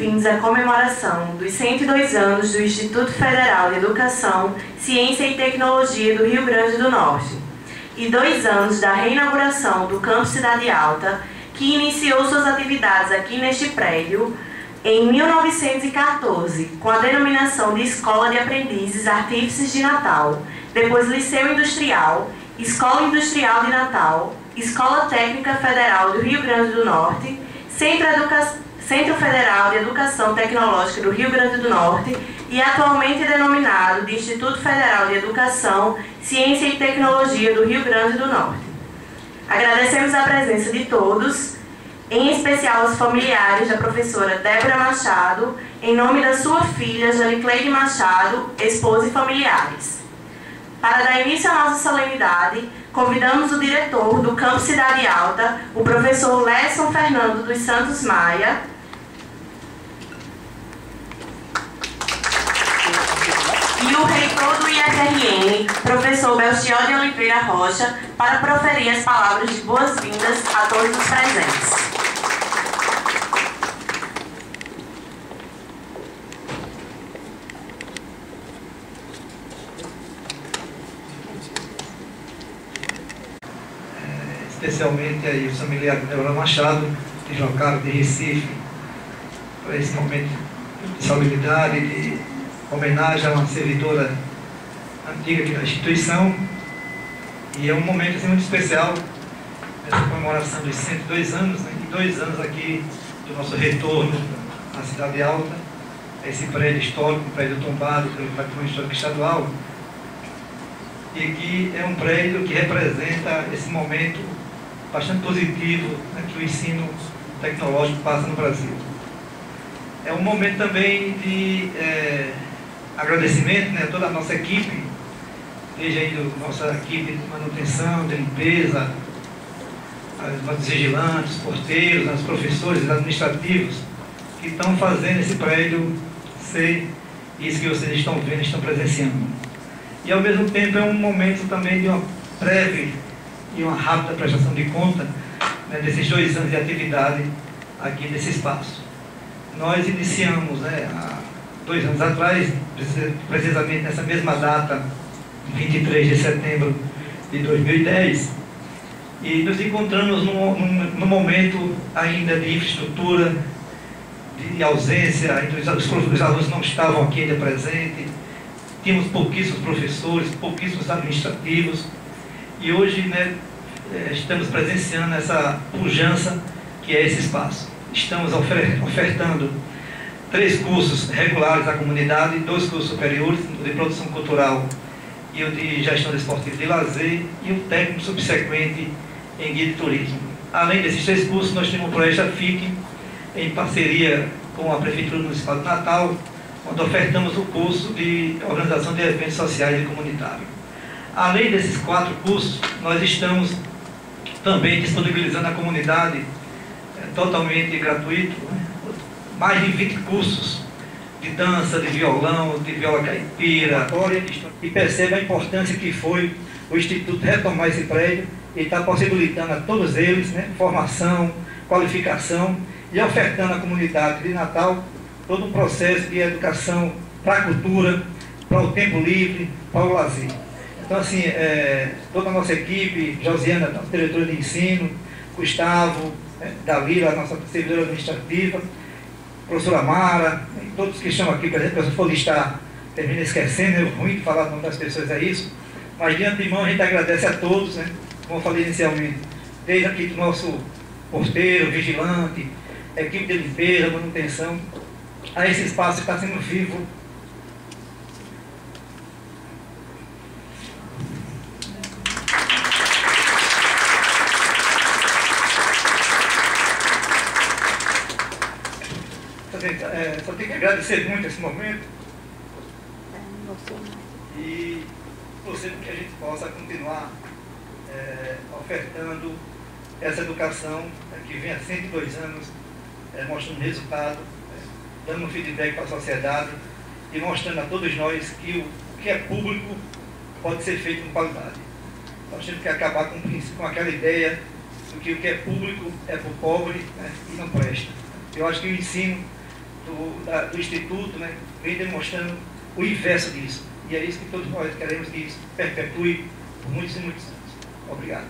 bem-vindos à comemoração dos 102 anos do Instituto Federal de Educação, Ciência e Tecnologia do Rio Grande do Norte e 2 anos da reinauguração do Campus Cidade Alta, que iniciou suas atividades aqui neste prédio em 1914, com a denominação de Escola de Aprendizes Artífices de Natal, depois Liceu Industrial, Escola Industrial de Natal, Escola Técnica Federal do Rio Grande do Norte, Centro Federal de Educação Tecnológica do Rio Grande do Norte e atualmente denominado de Instituto Federal de Educação, Ciência e Tecnologia do Rio Grande do Norte. Agradecemos a presença de todos, em especial aos familiares da professora Débora Machado, em nome da sua filha Janicleide Machado, esposa e familiares. Para dar início à nossa solenidade, convidamos o diretor do Campus Cidade Alta, o professor Lesson Fernando dos Santos Maia, e o reitor do IFRN, professor Belchior de Oliveira Rocha, para proferir as palavras de boas-vindas a todos os presentes. Especialmente aí os familiares de Débora Machado, que deslocaram de Recife para esse momento de solenidade, de homenagem a uma servidora antiga aqui da instituição. E é um momento assim, muito especial, essa comemoração dos 102 anos, né, e 2 anos aqui do nosso retorno à Cidade Alta, esse prédio histórico, um prédio tombado pelo Patrimônio Histórico Estadual, e que é um prédio que representa esse momento bastante positivo, né, que o ensino tecnológico passa no Brasil. É um momento também de agradecimento, né, a toda a nossa equipe, desde aí a nossa equipe de manutenção, de limpeza, os vigilantes, os porteiros, os professores, os administrativos, que estão fazendo esse prédio ser isso que vocês estão vendo, estão presenciando. E ao mesmo tempo é um momento também de uma breve e uma rápida prestação de conta, né, desses 2 anos de atividade aqui nesse espaço. Nós iniciamos, né, há 2 anos atrás, precisamente nessa mesma data, 23 de setembro de 2010, e nos encontramos num momento ainda de infraestrutura, de ausência, os alunos não estavam aqui ainda presentes, tínhamos pouquíssimos professores, pouquíssimos administrativos, e hoje, né, estamos presenciando essa pujança que é esse espaço. Estamos ofertando 3 cursos regulares à comunidade, 2 cursos superiores, o de produção cultural e o de gestão desportiva de lazer, e um técnico subsequente em guia de turismo. Além desses 3 cursos, nós temos o Projeto FIC, em parceria com a Prefeitura Municipal de Natal, onde ofertamos o curso de organização de eventos sociais e comunitários. Além desses 4 cursos, nós estamos também disponibilizando à comunidade, totalmente gratuito, mais de 20 cursos de dança, de violão, de viola caipira, e perceba a importância que foi o Instituto retomar esse prédio e está possibilitando a todos eles, né, formação, qualificação, e ofertando à comunidade de Natal todo um processo de educação para a cultura, para o tempo livre, para o lazer. Então, assim, toda a nossa equipe, Josiana, nossa diretora de ensino, Gustavo, Dalila, nossa servidora administrativa, professora Mara, e todos que estão aqui, por exemplo, se eu for listar, termina esquecendo, é ruim de falar o nome das pessoas, é isso, mas de antemão a gente agradece a todos, né, como eu falei inicialmente, desde aqui do nosso porteiro, vigilante, equipe de limpeza, manutenção, a esse espaço que está sendo vivo. Só tenho que agradecer muito esse momento e torcer para que a gente possa continuar ofertando essa educação que vem há 102 anos mostrando resultado, dando um feedback para a sociedade e mostrando a todos nós que o que é público pode ser feito com qualidade. Nós temos que acabar com aquela ideia de que o que é público é para o pobre, né, e não presta. Eu acho que o ensino do Instituto, né, vem demonstrando o inverso disso. E é isso que todos nós queremos que isso perpetue por muitos e muitos anos. Obrigado.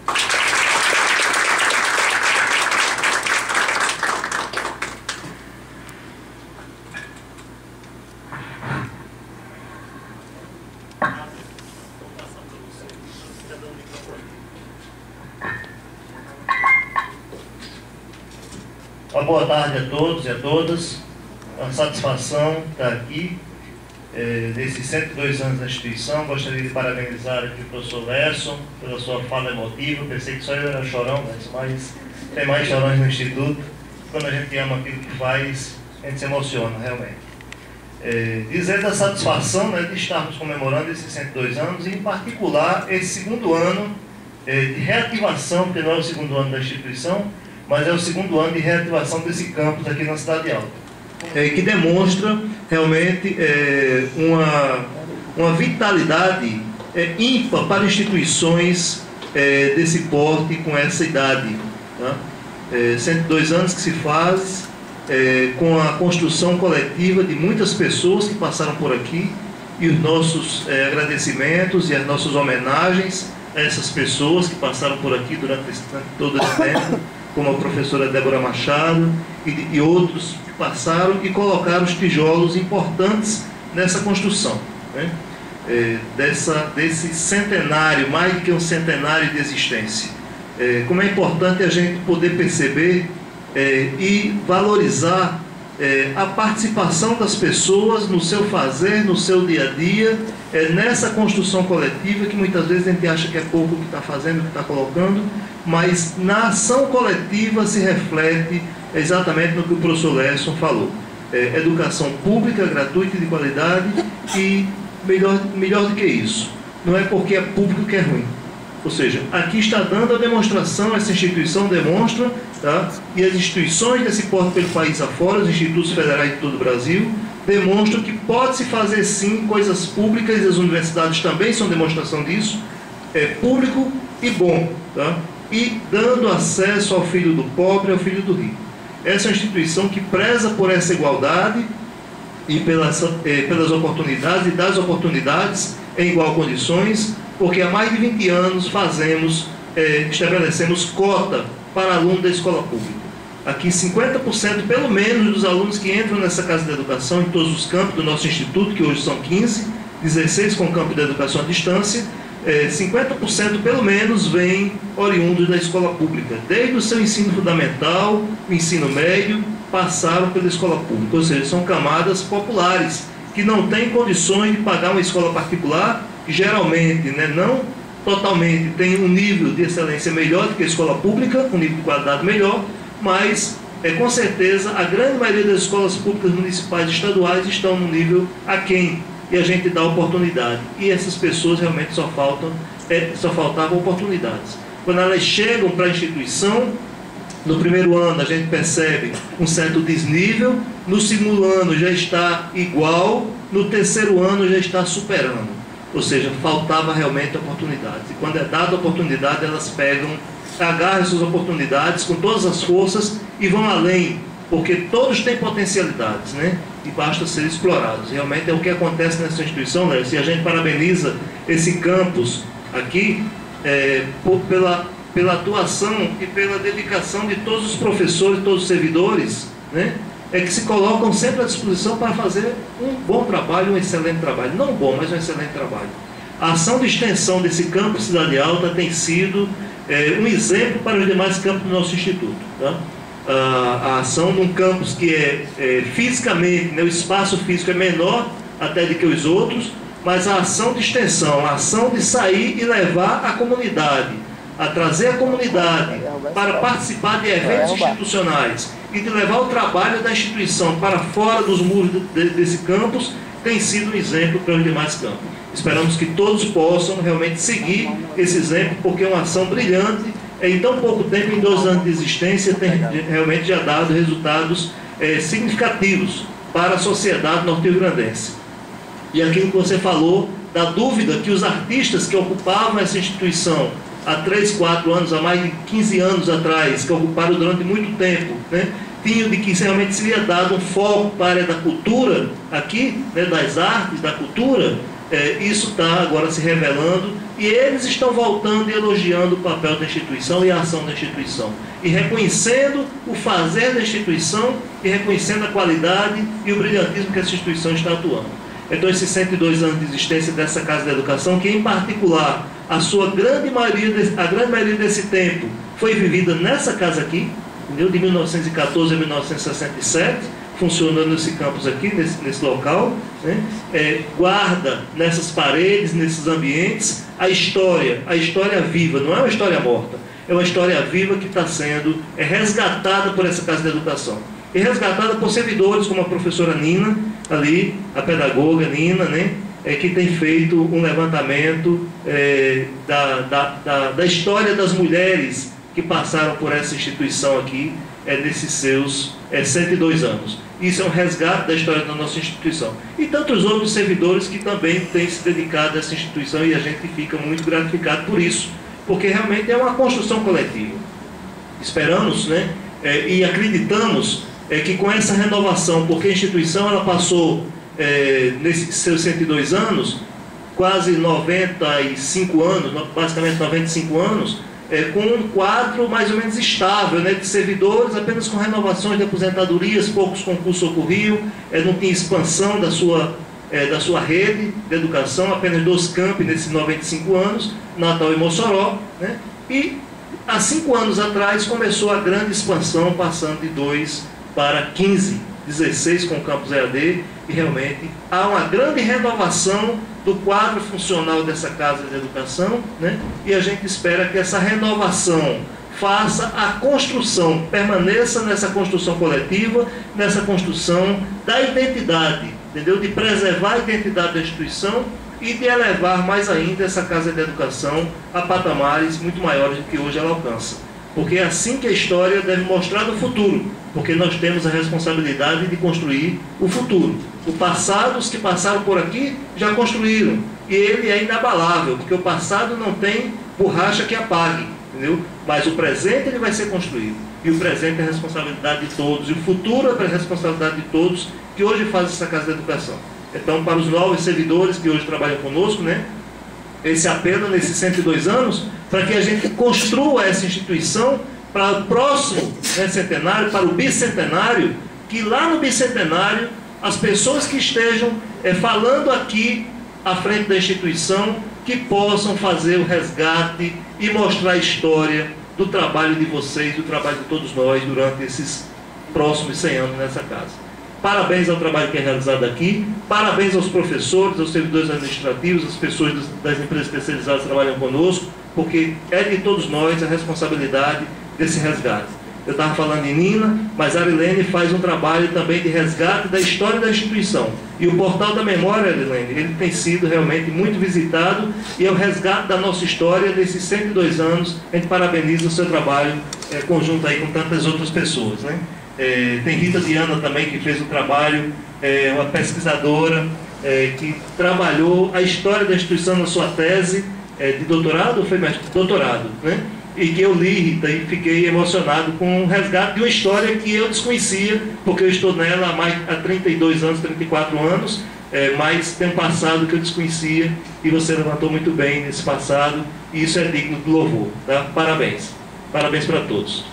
Uma boa tarde a todos e a todas. Uma satisfação estar aqui nesses 102 anos da instituição. Gostaria de parabenizar aqui o professor Lerson pela sua fala emotiva. Pensei que só eu era chorão, mas tem mais chorões no Instituto. Quando a gente ama aquilo que faz, a gente se emociona realmente. Dizer da satisfação, né, de estarmos comemorando esses 102 anos, e em particular esse segundo ano de reativação, porque não é o segundo ano da instituição, mas é o segundo ano de reativação desse campus aqui na Cidade Alta, que demonstra realmente uma vitalidade ímpar para instituições desse porte com essa idade. Tá? 102 anos que se faz com a construção coletiva de muitas pessoas que passaram por aqui, e os nossos agradecimentos e as nossas homenagens a essas pessoas que passaram por aqui durante todo esse tempo, como a professora Débora Machado e outros que passaram e colocaram os tijolos importantes nessa construção, né? Desse centenário, mais do que um centenário de existência. Como é importante a gente poder perceber e valorizar a participação das pessoas no seu fazer, no seu dia a dia, nessa construção coletiva, que muitas vezes a gente acha que é pouco o que está fazendo, o que está colocando, mas na ação coletiva se reflete exatamente no que o professor Lerson falou. Educação pública, gratuita e de qualidade, e melhor do que isso, não é porque é público que é ruim. Ou seja, aqui está dando a demonstração, essa instituição demonstra, tá? E as instituições desse porte pelo país afora, os institutos federais de todo o Brasil, demonstram que pode-se fazer sim coisas públicas, e as universidades também são demonstração disso, público e bom, tá? E dando acesso ao filho do pobre e ao filho do rico. Essa é uma instituição que preza por essa igualdade e pelas oportunidades, e das oportunidades em igual condições, porque há mais de 20 anos estabelecemos cota para aluno da escola pública. Aqui 50% pelo menos dos alunos que entram nessa Casa de Educação, em todos os campos do nosso instituto, que hoje são 15, 16 com campo de educação à distância, 50% pelo menos vêm oriundos da escola pública. Desde o seu ensino fundamental, o ensino médio, passaram pela escola pública. Ou seja, são camadas populares, que não têm condições de pagar uma escola particular, que geralmente, né, não totalmente, tem um nível de excelência melhor do que a escola pública, um nível de qualidade melhor, mas com certeza a grande maioria das escolas públicas municipais e estaduais estão no nível aquém, e a gente dá oportunidade, e essas pessoas realmente só faltavam oportunidades. Quando elas chegam para a instituição, no primeiro ano a gente percebe um certo desnível, no segundo ano já está igual, no terceiro ano já está superando. Ou seja, faltava realmente oportunidades. E quando é dada a oportunidade, elas agarram essas oportunidades com todas as forças e vão além, porque todos têm potencialidades, né? E basta ser explorados. Realmente é o que acontece nessa instituição, né? Se a gente parabeniza esse campus aqui pela atuação e pela dedicação de todos os professores, todos os servidores, né? Que se colocam sempre à disposição para fazer um bom trabalho, um excelente trabalho. Não bom, mas um excelente trabalho. A ação de extensão desse campus Cidade Alta tem sido um exemplo para os demais campos do nosso instituto. Tá? A ação num campus que fisicamente, né, o espaço físico é menor até do que os outros, mas a ação de extensão, a ação de sair e levar a comunidade, a trazer a comunidade para participar de eventos institucionais e de levar o trabalho da instituição para fora dos muros desse campus, tem sido um exemplo para os demais campos. Esperamos que todos possam realmente seguir esse exemplo, porque é uma ação brilhante, em tão pouco tempo, em 2 anos de existência, tem realmente já dado resultados significativos para a sociedade norte-riograndense. E aquilo que você falou, da dúvida que os artistas que ocupavam essa instituição há 3, 4 anos, há mais de 15 anos atrás, que ocuparam durante muito tempo, né, tinham de que realmente seria dado um foco para a área da cultura aqui, né, das artes, da cultura, isso está agora se revelando, e eles estão voltando e elogiando o papel da instituição e a ação da instituição, e reconhecendo o fazer da instituição, e reconhecendo a qualidade e o brilhantismo que essa instituição está atuando. Então, esses 102 anos de existência dessa Casa da Educação, que em particular, a grande maioria desse tempo foi vivida nessa casa aqui, entendeu? De 1914 a 1967, funcionando nesse campus aqui, nesse local, né? Guarda nessas paredes, nesses ambientes, a história viva, não é uma história morta, é uma história viva que está sendo resgatada por essa Casa da Educação. E resgatada por servidores como a professora Nina, ali, a pedagoga Nina, né? Que tem feito um levantamento da história das mulheres que passaram por essa instituição aqui, nesses seus 102 anos. Isso é um resgate da história da nossa instituição. E tantos outros servidores que também têm se dedicado a essa instituição, e a gente fica muito gratificado por isso, porque realmente é uma construção coletiva. Esperamos, né, e acreditamos que com essa renovação, porque a instituição ela passou, nesses seus 102 anos, quase 95 anos, basicamente 95 anos, com um quadro mais ou menos estável, né, de servidores, apenas com renovações de aposentadorias, poucos concursos ocorriam, não tinha expansão da sua rede de educação, apenas 2 campi nesses 95 anos, Natal e Mossoró, né, e há 5 anos atrás começou a grande expansão, passando de 2 para 15, 16 com o campus EAD, e realmente há uma grande renovação do quadro funcional dessa Casa de Educação, né? E a gente espera que essa renovação faça a construção, permaneça nessa construção coletiva, nessa construção da identidade, entendeu? De preservar a identidade da instituição e de elevar mais ainda essa Casa de Educação a patamares muito maiores do que hoje ela alcança. Porque é assim que a história deve mostrar no futuro, porque nós temos a responsabilidade de construir o futuro. O passado, os que passaram por aqui, já construíram, e ele é inabalável, porque o passado não tem borracha que apague, entendeu? Mas o presente ele vai ser construído, e o presente é a responsabilidade de todos, e o futuro é a responsabilidade de todos que hoje fazem essa Casa da Educação. Então, para os novos servidores que hoje trabalham conosco, né, esse apelo nesses 102 anos, para que a gente construa essa instituição para o próximo, né, centenário, para o bicentenário, que lá no bicentenário, as pessoas que estejam falando aqui à frente da instituição, que possam fazer o resgate e mostrar a história do trabalho de vocês, do trabalho de todos nós, durante esses próximos 100 anos nessa casa. Parabéns ao trabalho que é realizado aqui, parabéns aos professores, aos servidores administrativos, às pessoas das empresas especializadas que trabalham conosco, porque é de todos nós a responsabilidade desse resgate. Eu estava falando em Nina, mas a Arilene faz um trabalho também de resgate da história da instituição. E o Portal da Memória, Arilene, ele tem sido realmente muito visitado, e é o resgate da nossa história desses 102 anos. A gente parabeniza o seu trabalho conjunto aí com tantas outras pessoas, né? Tem Rita Diana também, que fez um trabalho, uma pesquisadora que trabalhou a história da instituição na sua tese de doutorado, ou foi mais doutorado, né? E que eu li, Rita, e fiquei emocionado com o resgate de uma história que eu desconhecia, porque eu estou nela há 32 anos, 34 anos, mas tem um passado que eu desconhecia, e você levantou muito bem nesse passado, e isso é digno de louvor, tá? Parabéns. Parabéns para todos.